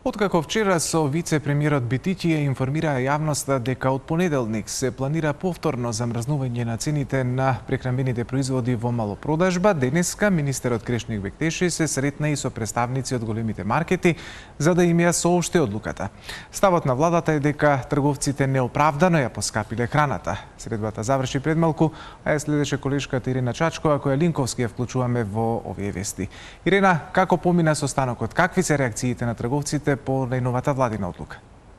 Откако вчера со вице-премиерот Битиќи информираа јавноста дека од понеделник се планира повторно замрзнување на цените на прехранбените производи во малопродажба, денеска министерот Крешник Бектеши се сретна и со представници од големите маркети за да им ја соопшти одлуката. Ставот на владата е дека трговците неоправдано ја поскапиле храната. Средбата заврши пред малку, а ја следеше колешката Ирена Чачкова, која линковски ја вклучуваме во овие вести. Ирена, како помина состанокот? Какви се реакциите на трговците по најновата владина одлука?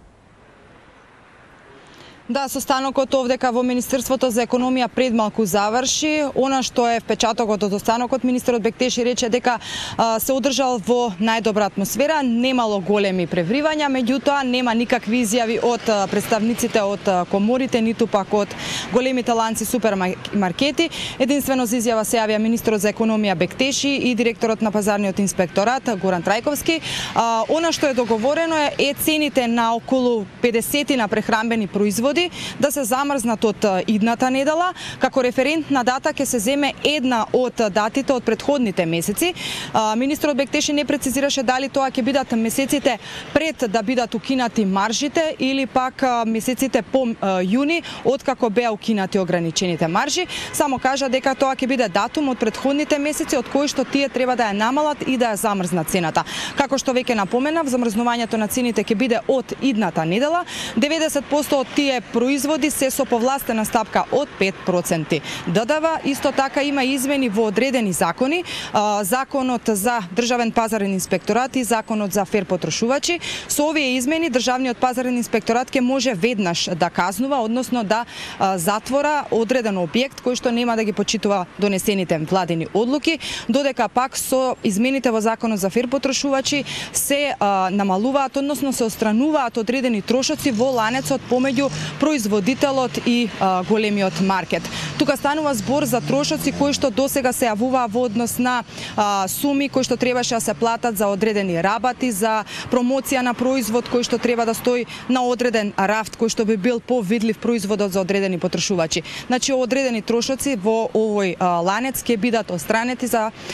Да, состанокот овдека во Министерството за економија пред малку заврши. Она што е впечатокот од состанокот, министерот Бектеши рече дека се одржал во најдобра атмосфера, немало големи превривања, меѓутоа нема никакви изјави од представниците од коморите, ниту пак од големите ланци супермаркети. Единствено за изјава се јавија министерот за економија Бектеши и директорот на пазарниот инспекторат Горан Трајковски. Она што е договорено е цените на околу 50 на прехранбени производи да се замрзнат од идната недела. Како референтна дата ќе се земе една од датите од претходните месеци. Министерот Бектеши не прецизираше дали тоа ќе бидат месеците пред да бидат укинати маржите или пак месеците по јуни, откако беа укинати ограничените маржи. Само кажа дека тоа ќе биде датум од претходните месеци од кои што тие треба да ја намалат и да ја замрзнат цената. Како што веќе напоменав, замрзнувањето на цените ќе биде од идната недела. 90% од тие производи се со повластена стапка од 5%. ДДВ исто така има измени во одредени закони, законот за државен пазарен инспекторат и законот за фер потрошувачи. Со овие измени државниот пазарен инспекторат ќе може веднаш да казнува, односно да затвора одреден објект кој што нема да ги почитува донесените владини одлуки, додека пак со измените во законот за фер потрошувачи се намалуваат, односно се отстрануваат одредени трошоци во ланецот помеѓу производителот и големиот маркет. Тука станува збор за трошоци кои што досега се јавуваа во однос на суми кои што требаше да се платат за одредени рабати, за промоција на производ кој што треба да стои на одреден рафт кој што би бил повидлив производот за одредени потрошувачи. Значи одредени трошоци во овој ланец ќе бидат отстранети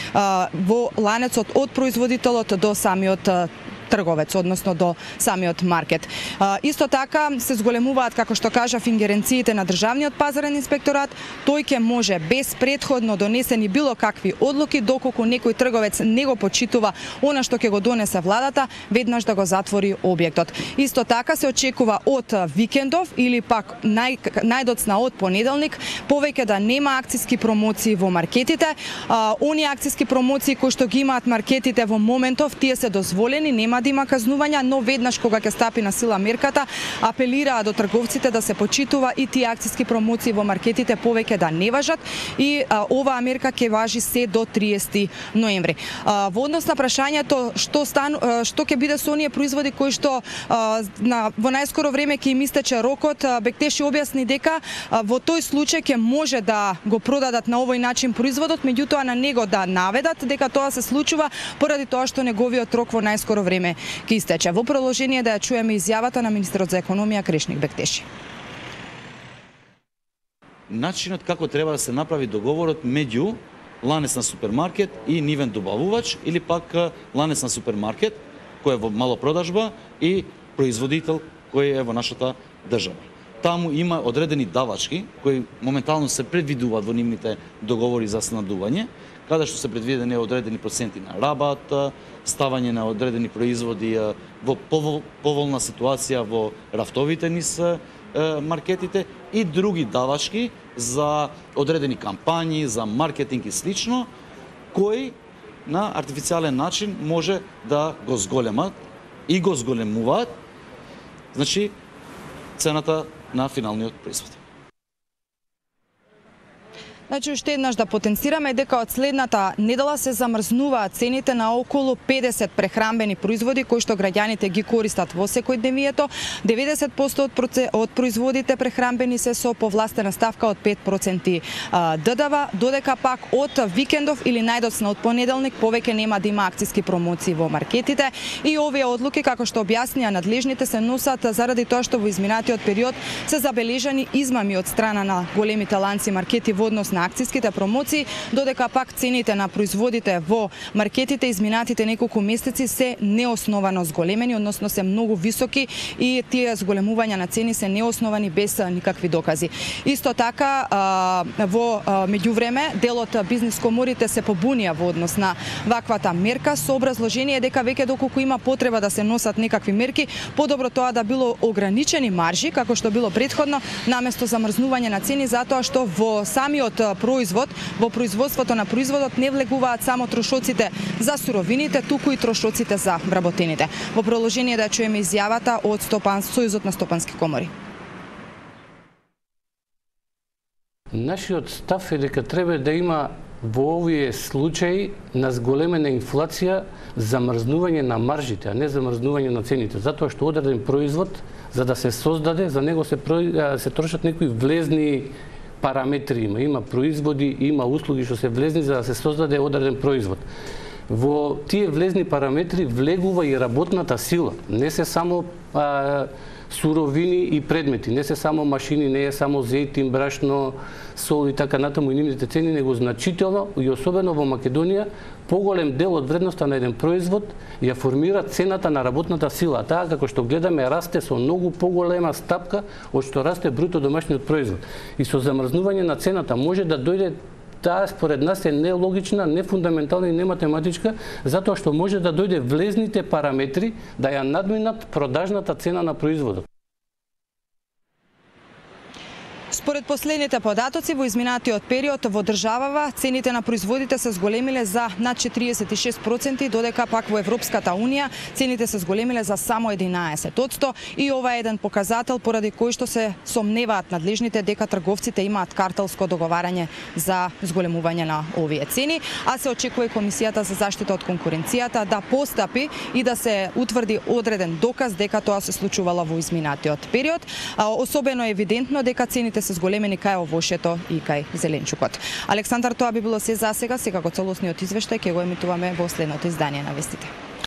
во ланецот од производителот до самиот трговец, односно до самиот маркет. Исто така се зголемуваат, како што кажав, ингеренциите на државниот пазарен инспекторат. Тој ќе може без претходно донесени било какви одлуки, доколку некој трговец не го почитува она што ќе го донесе владата, веднаш да го затвори објектот. Исто така се очекува од викендов или пак најдоцна од понеделник повеќе да нема акциски промоции во маркетите. Оние акциски промоции кои што ги имаат маркетите во моментов, тие се дозволени, нема да има казнувања, но веднаш кога ќе стапи на сила мерката, апелираа до трговците да се почитува и тие акциски промоции во маркетите повеќе да не важат и оваа мерка ќе важи се до 30 ноември. Во однос на прашањето што ќе биде со оние производи кои што во најскоро време ќе им истече рокот, Бектеши објасни дека во тој случај ќе може да го продадат на овој начин производот, меѓутоа на него да наведат дека тоа се случува поради тоа што неговиот рок во најскоро време ќе истече. Во продолжение да ја чуеме изјавата на министерот за економија Крешник Бектеши. Начинот како треба да се направи договорот меѓу ланец на супермаркет и нивен добавувач или пак ланец на супермаркет кој е во малопродажба и производител кој е во нашата држава. Таму има одредени давачки кои моментално се предвидуваат во нивните договори за снабдување, каде што се предвидени одредени проценти на рабат, ставање на одредени производи во поволна ситуација во рафтовите низ маркетите и други давачки за одредени кампањи, за маркетинг и слично, кои на артифицијален начин може да го зголемат и го зголемуваат, значи, цената на финалниот производ. Значи, уште еднаш да потенцираме дека од следната недела се замрзнуваат цените на околу 50 прехранбени производи кои што граѓаните ги користат во секојдневието. 90% од производите прехранбени се со повластена ставка од 5% ДДВ, додека пак од викендов или најдоцна од понеделник повеќе нема да има акциски промоции во маркетите. И овие одлуки, како што објаснија надлежните, се носат заради тоа што во изминатиот период се забележани измами од страна на големите ланци маркети во однос на акциските промоции, додека пак цените на производите во маркетите изминатите неколку месеци се неосновано зголемени, односно се многу високи и тие зголемувања на цени се неосновани без никакви докази. Исто така, во меѓувреме, дел од бизнис коморите се побунија во однос на ваквата мерка со образложение дека веќе доколку има потреба да се носат некакви мерки, подобро тоа да било ограничени маржи, како што било претходно, наместо замрзнување на цени, затоа што во самиот производ, во производството на производот не влегуваат само трошоците за суровините, туку и трошоците за вработените. Во продолжение да чуеме изјавата од Сојузот на стопански комори. Нашиот став е дека треба да има во овие случаи на зголемена инфлација замрзнување на маржите, а не замрзнување на цените, затоа што одреден производ за да се создаде, за него се трошат некои влезни параметри, има производи, има услуги што се влезни за да се создаде одреден производ. Во тие влезни параметри влегува и работната сила, не се само суровини и предмети, не се само машини, не е само зејтин, брашно, сол и така натаму и нивните цени, него значително и особено во Македонија поголем дел од вредноста на еден производ ја формира цената на работната сила. Таа како што гледаме расте со многу поголема стапка од што расте бруто домашниот производ. И со замрзнување на цената може да дојде, таа според нас е нелогична, нефундаментална и нематематичка, затоа што може да дојде влезните параметри да ја надминат продажната цена на производот. Според последните податоци во изминатиот период во државава цените на производите се зголемиле за над 46%, додека пак во Европската унија цените се зголемиле за само 11%. И ова е еден показател поради кој што се сомневаат надлежните дека трговците имаат картелско договарање за зголемување на овие цени, а се очекува Комисијата за заштита од конкуренцијата да постапи и да се утврди одреден доказ дека тоа се случувало во изминатиот период. Особено евидентно дека цените се зголемени кај овошето и кај зеленчукот. Александар, тоа би било се за сега. Сега го целосниот извештај ќе го емитуваме во следното издание на вестите.